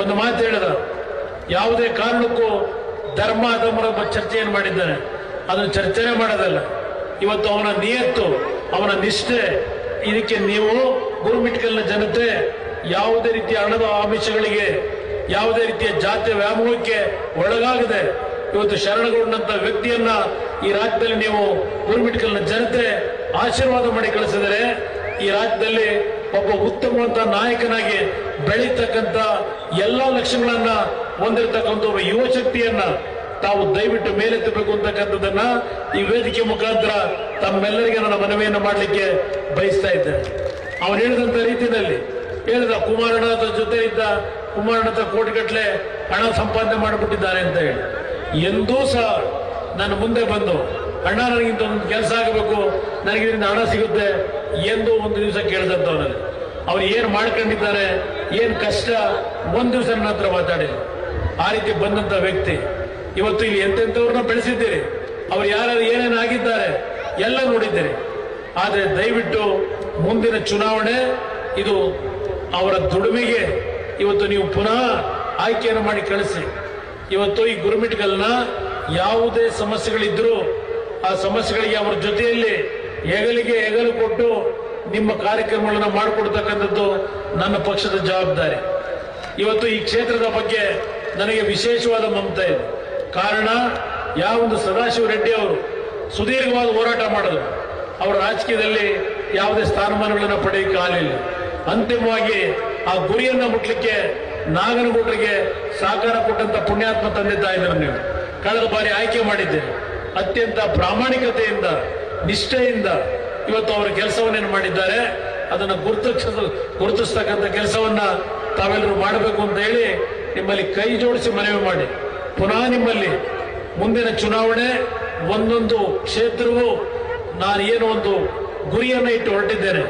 ಒಂದು ಮಾತು ಹೇಳಿದ, ಯಾವುದೇ ಕಾರಣಕ್ಕೂ ಧರ್ಮ ಅಧರ್ಮದ ಚರ್ಚೆಯನ್ನು ಮಾಡಿದ್ದಾನೆ, ಅದನ್ನು ಚರ್ಚೆನೇ ಮಾಡೋದಲ್ಲ. ಇವತ್ತು ಅವನ ನಿಯತ್ತು, ಅವನ ನಿಷ್ಠೆ, ಇದಕ್ಕೆ ನೀವು ಗುರುಮಿಟ್ಕಲ್ನ ಜನತೆ ಯಾವುದೇ ರೀತಿಯ ಹಣದ ಆಮಿಷಗಳಿಗೆ, ಯಾವುದೇ ರೀತಿಯ ಜಾತಿಯ ವ್ಯಾಮೋಹಕ್ಕೆ ಒಳಗಾಗದೆ ಇವತ್ತು ಶರಣಗೊಂಡಂತ ವ್ಯಕ್ತಿಯನ್ನ ಈ ರಾಜ್ಯದಲ್ಲಿ ನೀವು ಗುರುಮಿಟ್ಕಲ್ನ ಜನತೆ ಆಶೀರ್ವಾದ ಮಾಡಿ ಕಳಿಸಿದರೆ ಈ ರಾಜ್ಯದಲ್ಲಿ ಒಬ್ಬ ಉತ್ತಮವಂತ ನಾಯಕನಾಗಿ ಬೆಳೀತಕ್ಕಂಥ ಎಲ್ಲಾ ಲಕ್ಷಣಗಳನ್ನ ಹೊಂದಿರತಕ್ಕಂಥ ಒಬ್ಬ ಯುವ ಶಕ್ತಿಯನ್ನ ತಾವು ದಯವಿಟ್ಟು ಮೇಲೆತ್ತಬೇಕು ಅಂತಕ್ಕಂಥದ್ದನ್ನ ಈ ವೇದಿಕೆ ಮುಖಾಂತರ ತಮ್ಮೆಲ್ಲರಿಗೆ ನನ್ನ ಮನವಿಯನ್ನು ಮಾಡಲಿಕ್ಕೆ ಬಯಸ್ತಾ ಇದ್ದೇನೆ. ಅವನು ಹೇಳಿದಂತ ರೀತಿಯಲ್ಲಿ ಹೇಳಿದ, ಕುಮಾರಣ್ಣನ ಜೊತೆ ಇದ್ದ ಕುಮಾರಣ್ಣ ಕೋಟಿಗಟ್ಟಲೆ ಹಣ ಸಂಪಾದನೆ ಮಾಡಿಬಿಟ್ಟಿದ್ದಾರೆ ಅಂತ ಹೇಳಿ. ಎಂದೂ ಸಹ ನನ್ನ ಮುಂದೆ ಬಂದು ಅಣ್ಣ ನನಗಿಂತ ಒಂದು ಕೆಲಸ ಆಗಬೇಕು, ನನಗೆ ಇದರಿಂದ ಹಣ ಸಿಗುತ್ತೆ ಎಂದು ಒಂದು ದಿವಸ ಕೇಳಿದಂಥವನಲ್ಲಿ ಅವ್ರು ಏನ್ ಮಾಡ್ಕೊಂಡಿದ್ದಾರೆ, ಏನ್ ಕಷ್ಟ, ಒಂದ್ ದಿವಸ ನನ್ನ ಹತ್ರ ಮಾತಾಡಿಲ್ಲ. ಆ ರೀತಿ ಬಂದಂತ ವ್ಯಕ್ತಿ ಇವತ್ತು ಇಲ್ಲಿ ಎಂತೆಂಥವ್ರನ್ನ ಬೆಳೆಸಿದ್ದೀರಿ, ಅವ್ರು ಯಾರು ಏನೇನು ಆಗಿದ್ದಾರೆ ಎಲ್ಲ ನೋಡಿದ್ದೀರಿ. ಆದ್ರೆ ದಯವಿಟ್ಟು ಮುಂದಿನ ಚುನಾವಣೆ ಇದು ಅವರ ದುಡಿಮೆಗೆ ಇವತ್ತು ನೀವು ಪುನಃ ಆಯ್ಕೆಯನ್ನು ಮಾಡಿ ಕಳಿಸಿ. ಇವತ್ತು ಈ ಗುರುಮಿಟ್ಕಲ್ನ ಯಾವುದೇ ಸಮಸ್ಯೆಗಳಿದ್ರೂ ಆ ಸಮಸ್ಯೆಗಳಿಗೆ ಅವರ ಜೊತೆಯಲ್ಲಿ ಹೆಗಲಿಗೆ ಹೆಗಲು ಕೊಟ್ಟು ನಿಮ್ಮ ಕಾರ್ಯಕ್ರಮಗಳನ್ನು ಮಾಡಿಕೊಡ್ತಕ್ಕಂಥದ್ದು ನನ್ನ ಪಕ್ಷದ ಜವಾಬ್ದಾರಿ. ಇವತ್ತು ಈ ಕ್ಷೇತ್ರದ ಬಗ್ಗೆ ನನಗೆ ವಿಶೇಷವಾದ ಮಮತೆ ಇದೆ. ಕಾರಣ, ಯಾವೊಂದು ಸದಾಶಿವ ರೆಡ್ಡಿ ಅವರು ಸುದೀರ್ಘವಾದ ಹೋರಾಟ ಮಾಡಿದ್ರು, ಅವರ ರಾಜಕೀಯದಲ್ಲಿ ಯಾವುದೇ ಸ್ಥಾನಮಾನಗಳನ್ನು ಪಡೆಯಕ್ಕೆ ಆಗಲಿಲ್ಲ. ಅಂತಿಮವಾಗಿ ಆ ಗುರಿಯನ್ನ ಮುಟ್ಲಿಕ್ಕೆ ನಾಗನಗೌಡರಿಗೆ ಸಹಕಾರ ಕೊಟ್ಟಂತ ಪುಣ್ಯಾತ್ಮ ತಂದೆ ತಾಯಿದ್ರು. ನೀವು ಕಳೆದ ಬಾರಿ ಆಯ್ಕೆ ಮಾಡಿದ್ದೇನೆ. ಅತ್ಯಂತ ಪ್ರಾಮಾಣಿಕತೆಯಿಂದ, ನಿಷ್ಠೆಯಿಂದ ಇವತ್ತು ಅವರ ಕೆಲಸವನ್ನೇನು ಮಾಡಿದ್ದಾರೆ ಅದನ್ನು ಗುರುತಿಸ್ತಕ್ಕಂಥ ಕೆಲಸವನ್ನ ತಾವೆಲ್ಲರೂ ಮಾಡಬೇಕು ಅಂತ ಹೇಳಿ ನಿಮ್ಮಲ್ಲಿ ಕೈ ಜೋಡಿಸಿ ಮನವಿ ಮಾಡಿ, ಪುನಃ ನಿಮ್ಮಲ್ಲಿ ಮುಂದಿನ ಚುನಾವಣೆ ಒಂದೊಂದು ಕ್ಷೇತ್ರವೂ ನಾನು ಏನೋ ಒಂದು ಗುರಿಯನ್ನ ಇಟ್ಟು ಹೊರಟಿದ್ದೇನೆ.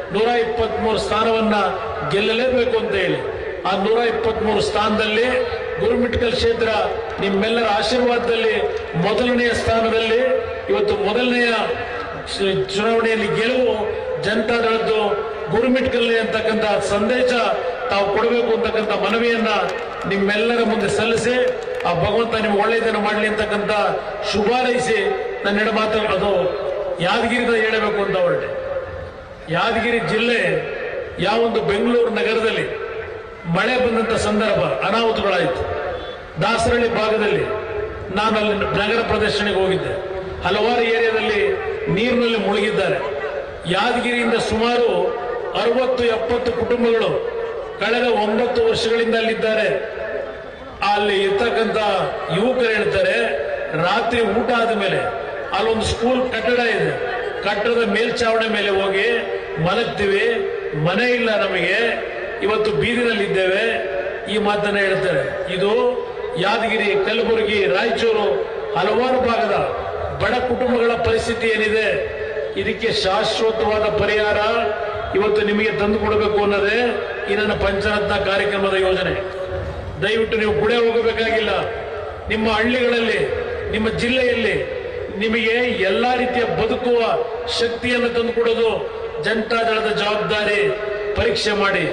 123 ಸ್ಥಾನವನ್ನ ಗೆಲ್ಲಲೇಬೇಕು ಅಂತ ಹೇಳಿ ಆ 123 ಸ್ಥಾನದಲ್ಲಿ ಗುರುಮಿಟ್ಕಲ್ ಕ್ಷೇತ್ರ ನಿಮ್ಮೆಲ್ಲರ ಆಶೀರ್ವಾದದಲ್ಲಿ ಮೊದಲನೆಯ ಸ್ಥಾನದಲ್ಲಿ ಇವತ್ತು ಮೊದಲನೆಯ ಚುನಾವಣೆಯಲ್ಲಿ ಗೆಲುವು ಜನತಾದಳದ್ದು ಗುರುಮಿಟ್ಕಲ್ ಅಂತಕ್ಕಂಥ ಸಂದೇಶ ತಾವು ಕೊಡಬೇಕು ಅಂತಕ್ಕಂಥ ಮನವಿಯನ್ನ ನಿಮ್ಮೆಲ್ಲರ ಮುಂದೆ ಸಲ್ಲಿಸಿ ಆ ಭಗವಂತ ನಿಮ್ಗೆ ಒಳ್ಳೆಯದನ್ನು ಮಾಡಲಿ ಅಂತಕ್ಕಂಥ ಶುಭಾರೈಸಿ ನನ್ನ ಮಾತು ಅದು ಯಾದಗಿರಿದ ಹೇಳಬೇಕು ಅಂತ ಹೊರಟೆ. ಯಾದಗಿರಿ ಜಿಲ್ಲೆ ಯಾವೊಂದು ಬೆಂಗಳೂರು ನಗರದಲ್ಲಿ ಮಳೆ ಬಂದಂತ ಸಂದರ್ಭ ಅನಾಹುತಗಳಾಯಿತು. ದಾಸರಳ್ಳಿ ಭಾಗದಲ್ಲಿ ನಾನು ಅಲ್ಲಿ ನಗರ ಪ್ರದರ್ಶನಕ್ಕೆ ಹೋಗಿದ್ದೆ. ಹಲವಾರು ಏರಿಯಾದಲ್ಲಿ ನೀರಿನಲ್ಲಿ ಮುಳುಗಿದ್ದಾರೆ. ಯಾದಗಿರಿಯಿಂದ ಸುಮಾರು 60-70 ಕುಟುಂಬಗಳು ಕಳೆದ 9 ವರ್ಷಗಳಿಂದ ಅಲ್ಲಿದ್ದಾರೆ. ಅಲ್ಲಿ ಇರ್ತಕ್ಕಂಥ ಯುವಕರು ಹೇಳ್ತಾರೆ, ರಾತ್ರಿ ಊಟ ಆದ ಮೇಲೆ ಅಲ್ಲೊಂದು ಸ್ಕೂಲ್ ಕಟ್ಟಡ ಇದೆ, ಕಟ್ಟಡದ ಮೇಲ್ಚಾವಣೆ ಮೇಲೆ ಹೋಗಿ ಮಲಗ್ತೀವಿ, ಮನೆ ಇಲ್ಲ ನಮಗೆ, ಇವತ್ತು ಬೀದಿನಲ್ಲಿದ್ದೇವೆ, ಈ ಮಾತನ್ನ ಹೇಳ್ತಾರೆ. ಇದು ಯಾದಗಿರಿ, ಕಲಬುರಗಿ, ರಾಯಚೂರು ಹಲವಾರು ಭಾಗದ ಬಡ ಕುಟುಂಬಗಳ ಪರಿಸ್ಥಿತಿ ಏನಿದೆ, ಇದಕ್ಕೆ ಶಾಶ್ವತವಾದ ಪರಿಹಾರ ಇವತ್ತು ನಿಮಗೆ ತಂದು ಕೊಡಬೇಕು ಅನ್ನೋದೇ ಈ ನನ್ನ ಪಂಚರತ್ನ ಕಾರ್ಯಕ್ರಮದ ಯೋಜನೆ. ದಯವಿಟ್ಟು ನೀವು ಗುಳೆ ಹೋಗಬೇಕಾಗಿಲ್ಲ. ನಿಮ್ಮ ಹಳ್ಳಿಗಳಲ್ಲಿ, ನಿಮ್ಮ ಜಿಲ್ಲೆಯಲ್ಲಿ ನಿಮಗೆ ಎಲ್ಲಾ ರೀತಿಯ ಬದುಕುವ ಶಕ್ತಿಯನ್ನು ತಂದುಕೊಡೋದು ಜನತಾದಳದ ಜವಾಬ್ದಾರಿ. ಪರೀಕ್ಷೆ ಮಾಡಿ.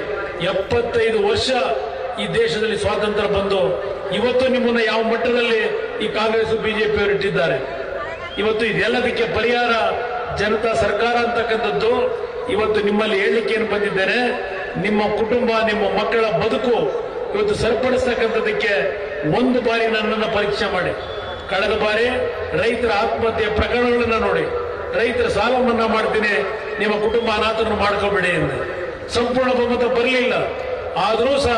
75 ವರ್ಷ ಈ ದೇಶದಲ್ಲಿ ಸ್ವಾತಂತ್ರ್ಯ ಬಂದು ಇವತ್ತು ನಿಮ್ಮನ್ನ ಯಾವ ಮಟ್ಟದಲ್ಲಿ ಈ ಕಾಂಗ್ರೆಸ್ ಬಿಜೆಪಿಯವರು ಇಟ್ಟಿದ್ದಾರೆ. ಇವತ್ತು ಇದೆಲ್ಲದಕ್ಕೆ ಪರಿಹಾರ ಜನತಾ ಸರ್ಕಾರ ಅಂತಕ್ಕಂಥದ್ದು ಇವತ್ತು ನಿಮ್ಮಲ್ಲಿ ಹೇಳಲಿಕ್ಕೆ ಏನು ಬಂದಿದ್ದೇನೆ, ನಿಮ್ಮ ಕುಟುಂಬ, ನಿಮ್ಮ ಮಕ್ಕಳ ಬದುಕು ಇವತ್ತು ಸರಿಪಡಿಸ್ತಕ್ಕಂಥದಕ್ಕೆ ಒಂದು ಬಾರಿ ನನ್ನನ್ನು ಪರೀಕ್ಷೆ ಮಾಡಿ. ಕಳೆದ ಬಾರಿ ರೈತರ ಆತ್ಮಹತ್ಯೆ ಪ್ರಕರಣಗಳನ್ನ ನೋಡಿ, ರೈತರ ಸಾಲ ಮನ್ನಾ ಮಾಡ್ತೀನಿ, ನಿಮ್ಮ ಕುಟುಂಬ ಅನಾಥರನ್ನು ಮಾಡ್ಕೋಬೇಡಿ ಎಂದು ಸಂಪೂರ್ಣ ಬಹುಮತ ಬರಲಿಲ್ಲ. ಆದರೂ ಸಹ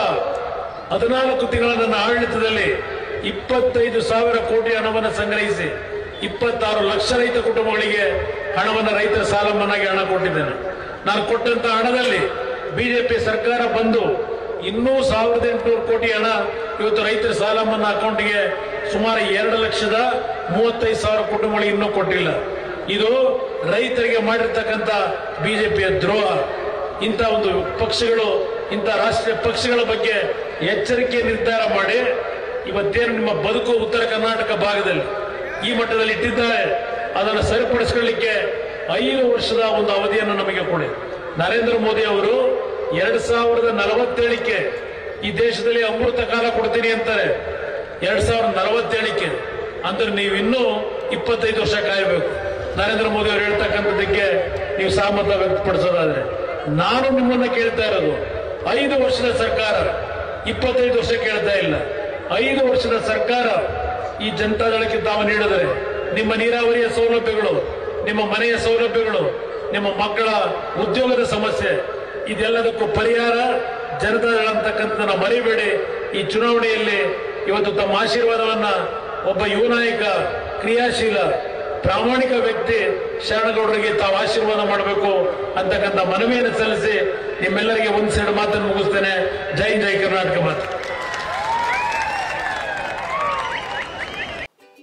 14 ತಿಂಗಳ ನನ್ನ ಆಡಳಿತದಲ್ಲಿ 25,000 ಕೋಟಿ ಹಣವನ್ನು ಸಂಗ್ರಹಿಸಿ 26 ಲಕ್ಷ ರೈತ ಕುಟುಂಬಗಳಿಗೆ ಹಣವನ್ನು ರೈತರ ಸಾಲ ಮನ್ನಾಗೆ ಹಣ ಕೊಟ್ಟಿದ್ದೇನೆ. ನಾನು ಕೊಟ್ಟಂತ ಹಣದಲ್ಲಿ ಬಿಜೆಪಿ ಸರ್ಕಾರ ಬಂದು ಇನ್ನೂ 1,800 ಕೋಟಿ ಹಣ ಇವತ್ತು ರೈತರ ಸಾಲ ಮನ್ನಾ ಅಕೌಂಟ್ಗೆ ಸುಮಾರು 2,35,000 ಕುಟುಂಬಗಳಿಗೆ ಇನ್ನೂ ಕೊಟ್ಟಿಲ್ಲ. ಇದು ರೈತರಿಗೆ ಮಾಡಿರ್ತಕ್ಕಂಥ ಬಿಜೆಪಿಯ ದ್ರೋಹ. ಇಂಥ ಒಂದು ಪಕ್ಷಗಳು, ಇಂಥ ರಾಷ್ಟ್ರೀಯ ಪಕ್ಷಗಳ ಬಗ್ಗೆ ಎಚ್ಚರಿಕೆ ನಿರ್ಧಾರ ಮಾಡಿ ಇವತ್ತೇನು ನಿಮ್ಮ ಬದುಕು ಉತ್ತರ ಕರ್ನಾಟಕ ಭಾಗದಲ್ಲಿ ಈ ಮಟ್ಟದಲ್ಲಿ ಇಟ್ಟಿದ್ದಾರೆ, ಅದನ್ನು ಸರಿಪಡಿಸಿಕೊಳ್ಳಲಿಕ್ಕೆ 5 ವರ್ಷದ ಒಂದು ಅವಧಿಯನ್ನು ನಮಗೆ ಕೊಡಿ. ನರೇಂದ್ರ ಮೋದಿ ಅವರು 2047ಕ್ಕೆ ಈ ದೇಶದಲ್ಲಿ ಅಮೃತ ಕಾಲ ಕೊಡ್ತೀನಿ ಅಂತಾರೆ 2047ಕ್ಕೆ. ಅಂದ್ರೆ ನೀವು ಇನ್ನೂ 25 ವರ್ಷ ಕಾಯಬೇಕು. ನರೇಂದ್ರ ಮೋದಿ ಅವರು ಹೇಳ್ತಕ್ಕಂಥದ್ದಕ್ಕೆ ನೀವು ಸಹಮತ ವ್ಯಕ್ತಪಡಿಸೋದಾದ್ರೆ, ನಾನು ನಿಮ್ಮನ್ನ ಕೇಳ್ತಾ ಇರೋದು 5 ವರ್ಷದ ಸರ್ಕಾರ, 25 ವರ್ಷ ಕೇಳ್ತಾ ಇಲ್ಲ. 5 ವರ್ಷದ ಸರ್ಕಾರ ಈ ಜನತಾದಳಕ್ಕೆ ತಾವು ನೀಡಿದರೆ ನಿಮ್ಮ ನೀರಾವರಿಯ ಸೌಲಭ್ಯಗಳು, ನಿಮ್ಮ ಮನೆಯ ಸೌಲಭ್ಯಗಳು, ನಿಮ್ಮ ಮಕ್ಕಳ ಉದ್ಯೋಗದ ಸಮಸ್ಯೆ, ಇದೆಲ್ಲದಕ್ಕೂ ಪರಿಹಾರ ಜನತಾದಳ ಅಂತಕ್ಕಂಥದ್ದನ್ನ ಮರಿಬೇಡಿ. ಈ ಚುನಾವಣೆಯಲ್ಲಿ ಇವತ್ತು ತಮ್ಮ ಆಶೀರ್ವಾದವನ್ನ ಒಬ್ಬ ಯುವ ನಾಯಕ, ಕ್ರಿಯಾಶೀಲ, ಪ್ರಾಮಾಣಿಕ ವ್ಯಕ್ತಿ ಶರಣಗೌಡರಿಗೆ ತಾವು ಆಶೀರ್ವಾದ ಮಾಡಬೇಕು ಅಂತಕ್ಕಂಥ ಮನವಿಯನ್ನು ಸಲ್ಲಿಸಿ ನಿಮ್ಮೆಲ್ಲರಿಗೆ ಒಂದ್ಸೆರಡು ಮಾತನ್ನು ಮುಗಿಸ್ತೇನೆ. ಜೈ ಜೈ ಕರ್ನಾಟಕ ಮಾತು.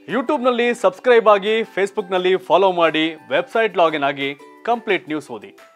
ಯೂಟ್ಯೂಬ್ನಲ್ಲಿ ಸಬ್ಸ್ಕ್ರೈಬ್ ಆಗಿ, ಫೇಸ್ಬುಕ್ನಲ್ಲಿ ಫಾಲೋ ಮಾಡಿ, ವೆಬ್ಸೈಟ್ ಲಾಗಿನ್ ಆಗಿ ಕಂಪ್ಲೀಟ್ ನ್ಯೂಸ್ ಓದಿ.